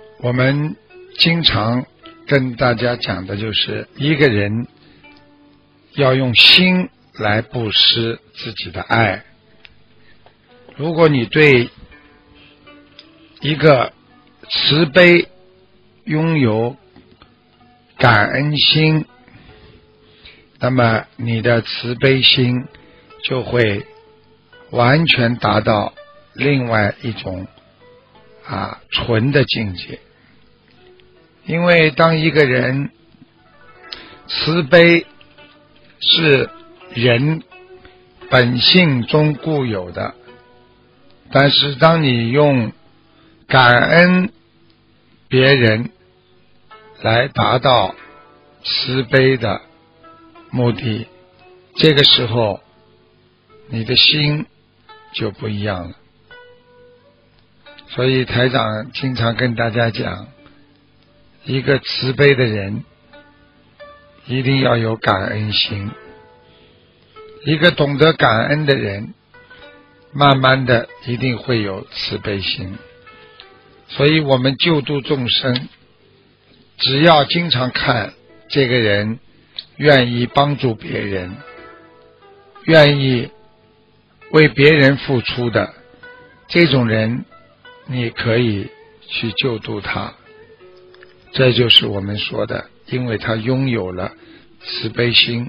我们经常跟大家讲的就是一个人要用心来布施自己的爱。如果你对一个慈悲拥有感恩心，那么你的慈悲心就会完全达到另外一种纯的境界。因为当一个人慈悲是人本性中固有的，但是当你用感恩别人来达到慈悲的目的，这个时候你的心就不一样了。所以台长经常跟大家讲，一个慈悲的人一定要有感恩心，一个懂得感恩的人慢慢的一定会有慈悲心。所以我们救度众生，只要经常看这个人愿意帮助别人，愿意为别人付出的，这种人你可以去救度他。这就是我们说的，因为他拥有了慈悲心。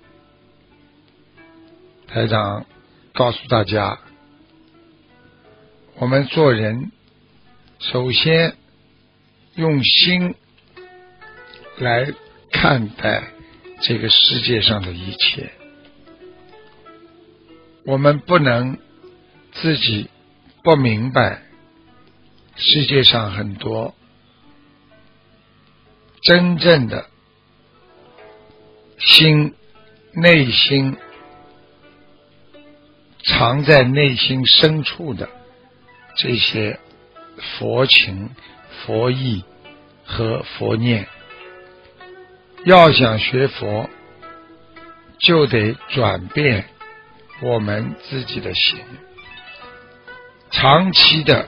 台长告诉大家，我们做人首先用心来看待这个世界上的一切。我们不能自己不明白世界上很多真正的内心藏在内心深处的这些佛情、佛意和佛念。要想学佛，就得转变我们自己的心。长期的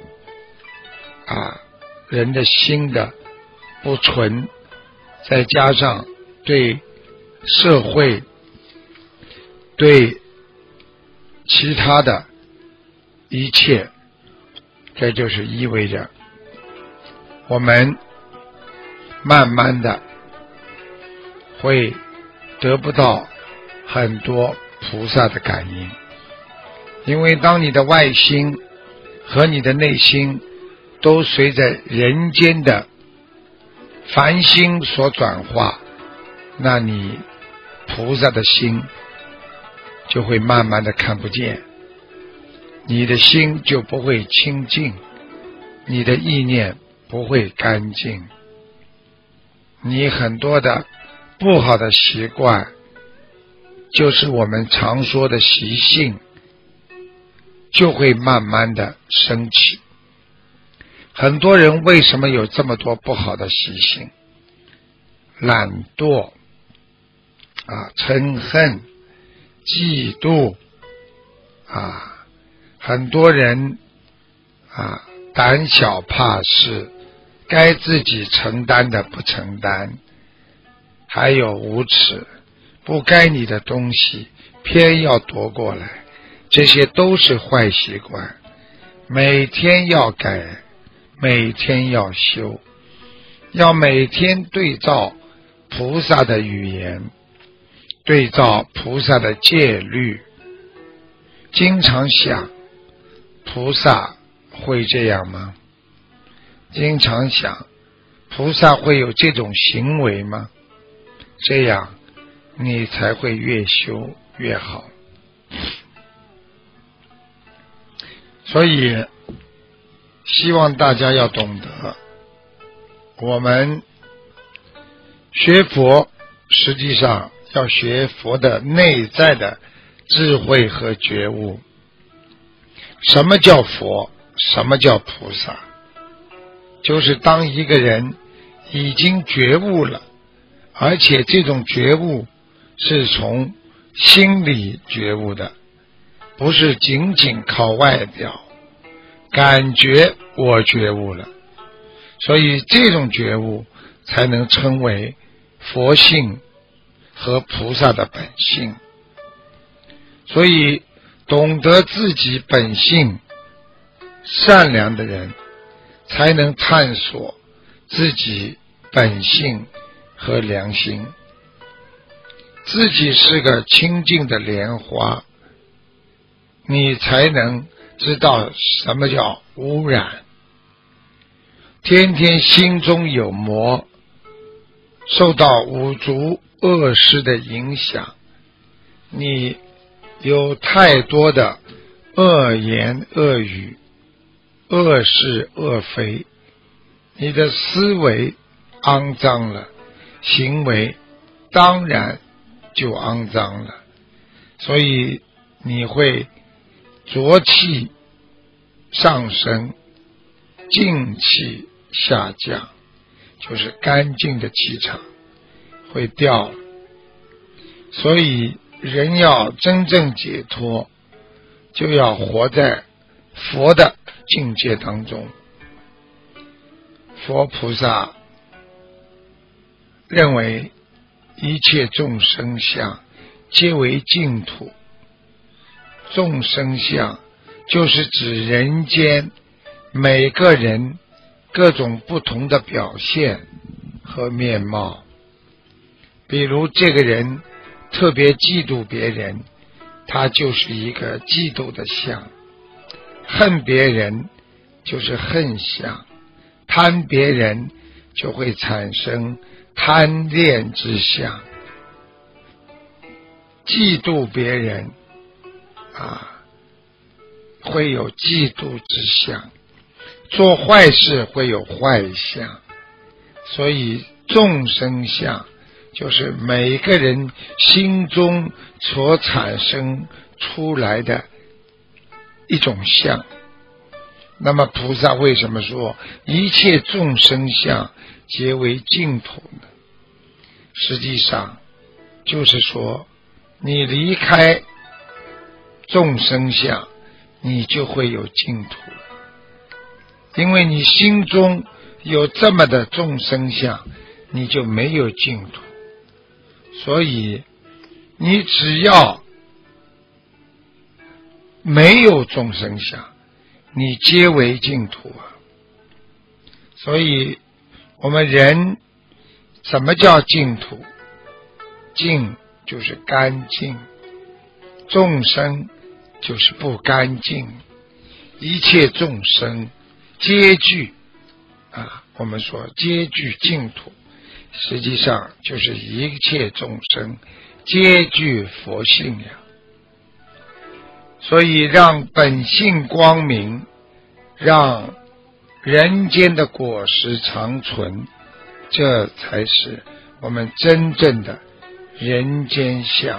人的心的不纯，再加上对社会对其他的一切，这就是意味着我们慢慢的会得不到很多菩萨的感应。因为当你的外心和你的内心都随着人间的凡心所转化，那你菩萨的心就会慢慢的看不见，你的心就不会清净，你的意念不会干净，你很多的不好的习惯，就是我们常说的习性，就会慢慢的升起。很多人为什么有这么多不好的习性？懒惰嗔恨、嫉妒很多人胆小怕事，该自己承担的不承担，还有无耻，不该你的东西偏要夺过来，这些都是坏习惯。每天要改，每天要修，要每天对照菩萨的语言，对照菩萨的戒律，经常想菩萨会这样吗？经常想菩萨会有这种行为吗？这样你才会越修越好。所以希望大家要懂得，我们学佛实际上要学佛的内在的智慧和觉悟。什么叫佛？什么叫菩萨？就是当一个人已经觉悟了，而且这种觉悟是从心里觉悟的，不是仅仅靠外表感觉我觉悟了， 所以这种觉悟才能称为佛性和菩萨的本性。所以懂得自己本性善良的人才能探索自己本性和良心。自己是个清净的莲花，你才能知道什么叫污染。天天心中有魔，受到五浊恶事的影响，你有太多的恶言恶语、恶是恶非，你的思维肮脏了，行为当然就肮脏了，所以你会浊气上升，净气下降，就是干净的气场会掉了。所以人要真正解脱，就要活在佛的境界当中。佛菩萨认为一切众生相皆为净土，众生相就是指人间每个人各种不同的表现和面貌。比如这个人特别嫉妒别人，他就是一个嫉妒的相；恨别人就是恨相；贪别人就会产生贪恋之相；嫉妒别人会有嫉妒之相；做坏事会有坏相。所以众生相就是每个人心中所产生出来的一种相。那么菩萨为什么说一切众生相皆为净土呢？实际上就是说，你离开众生相，你就会有净土了。因为你心中有这么的众生相，你就没有净土。所以你只要没有众生相，你皆为净土啊。所以我们人什么叫净土？净就是干净，众生就是不干净，一切众生皆具我们说皆具净土，实际上就是一切众生皆具佛性呀。所以让本性光明，让人间的果实长存，这才是我们真正的人间相。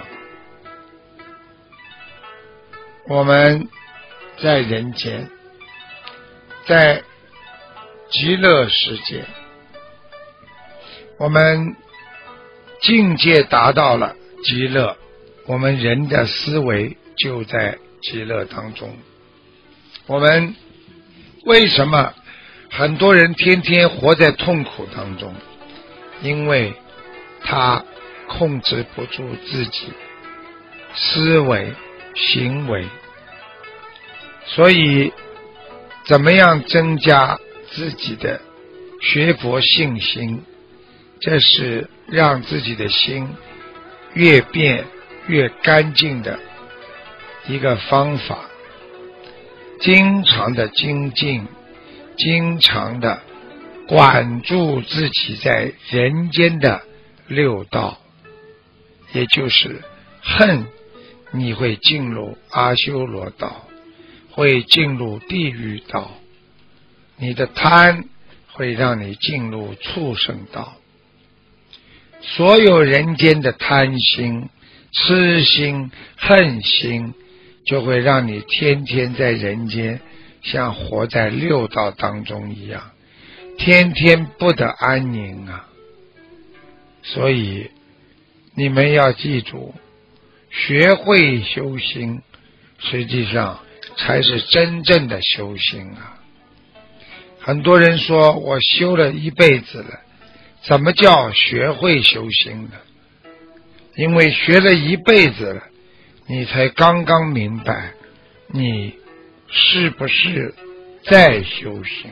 我们在人间，在极乐世界，我们境界达到了极乐，我们人的思维就在极乐当中。我们为什么很多人天天活在痛苦当中？因为他控制不住自己思维行为。所以怎么样增加自己的学佛信心，这是让自己的心越变越干净的一个方法。经常的精进，经常的管住自己在人间的六道，也就是恨，你会进入阿修罗道，会进入地狱道；你的贪会让你进入畜生道。所有人间的贪心、痴心、恨心，就会让你天天在人间像活在六道当中一样，天天不得安宁啊。所以你们要记住，学会修心，实际上才是真正的修行啊。 很多人说我修了一辈子了，怎么叫学会修行呢？因为学了一辈子了，你才刚刚明白你是不是在修行。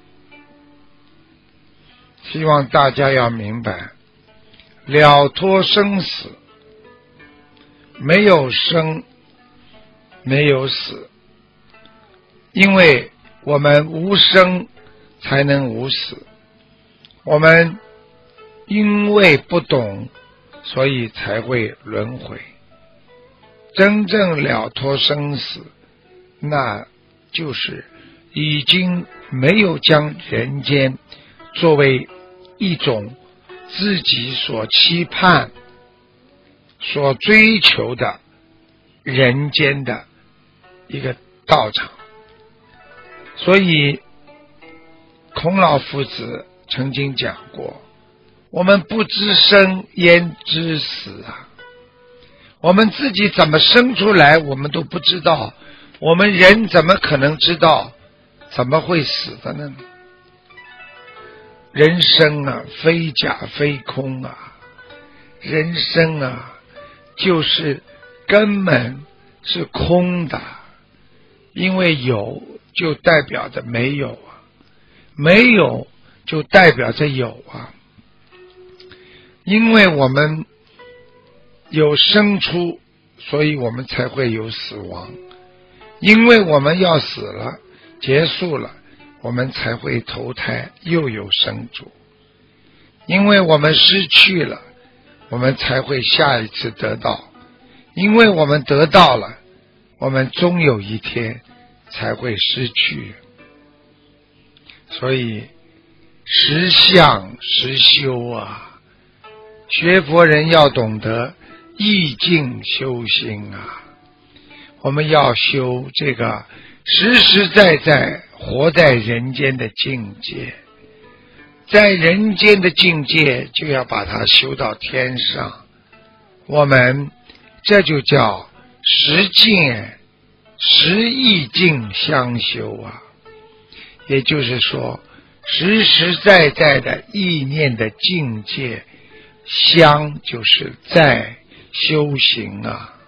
希望大家要明白，了脱生死，没有生没有死，因为我们无生才能无死，我们因为不懂，所以才会轮回。真正了脱生死，那就是已经没有将人间作为一种自己所期盼所追求的人间的一个道场。所以孔老夫子曾经讲过，我们不知生焉知死啊！我们自己怎么生出来我们都不知道，我们人怎么可能知道怎么会死的呢？人生啊，非假非空啊，人生啊，就是根本是空的，因为有就代表着没有啊，没有就代表着有啊。因为我们有生出，所以我们才会有死亡，因为我们要死了结束了，我们才会投胎又有生主，因为我们失去了，我们才会下一次得到，因为我们得到了，我们终有一天才会失去。所以实相实修啊，学佛人要懂得意境修行啊，我们要修这个实实在在活在人间的境界，在人间的境界就要把它修到天上，我们这就叫实境实意境相修啊。也就是说实实在在的意念的境界，相就是在修行啊。